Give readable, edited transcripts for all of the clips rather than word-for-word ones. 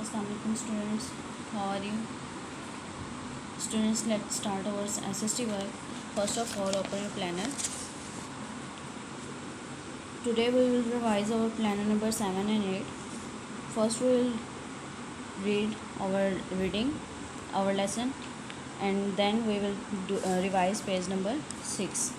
Assalamualaikum students, how are you? Students, let's start our SST work. First of all, open your planner. Today we will revise our planner number 7 and 8. First we will read our lesson, and then we will revise page number 6.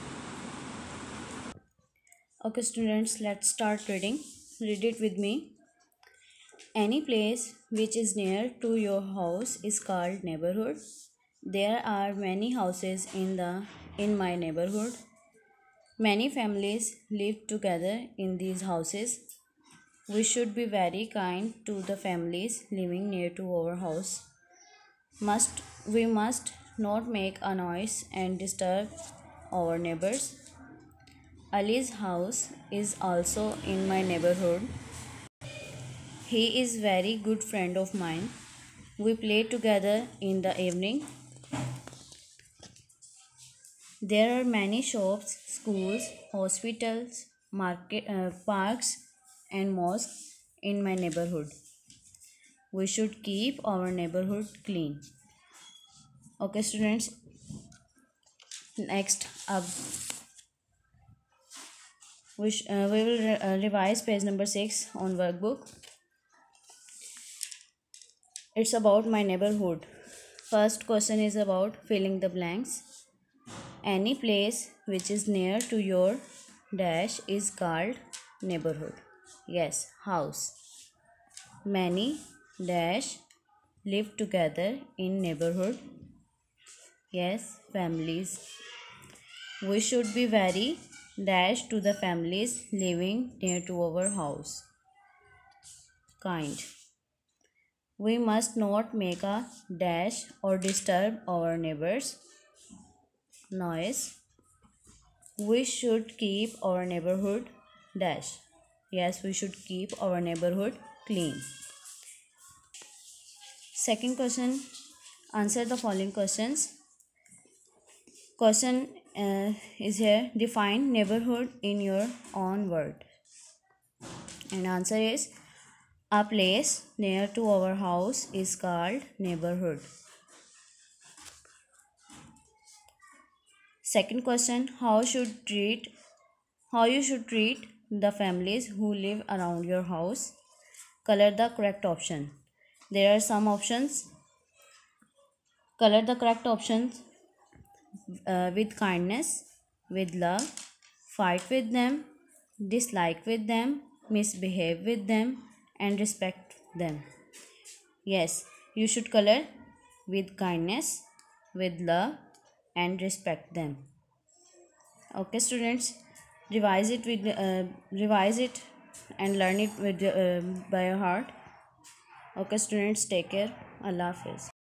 Okay students, let's start reading. Read it with me. Any place which is near to your house is called neighborhood. There are many houses in my neighborhood. Many families live together in these houses. We should be very kind to the families living near to our house. We must not make a noise and disturb our neighbors. Ali's house is also in my neighborhood. He is very good friend of mine. We play together in the evening. There are many shops, schools, hospitals, parks, and mosques in my neighborhood. We should keep our neighborhood clean. Okay, students. Next up, we will revise page number 6 on workbook. It's about my neighborhood. First question is about filling the blanks. Any place which is near to your dash is called neighborhood. Yes, house. Many dash live together in neighborhood. Yes, families. We should be very dash to the families living near to our house. Kind. We must not make a dash or disturb our neighbors. Noise. We should keep our neighborhood dash. Yes, we should keep our neighborhood clean. Second question, answer the following questions. Question is here, define neighborhood in your own word. And answer is, a place near to our house is called neighborhood. Second question, how you should treat the families who live around your house. Color the correct option. There are some options. Color the correct options with kindness, with love, fight with them, dislike with them, misbehave with them, and respect them. Yes, you should color with kindness, with love, and respect them. Okay, students, revise it and learn it by your heart. Okay, students, take care. Allah Hafiz.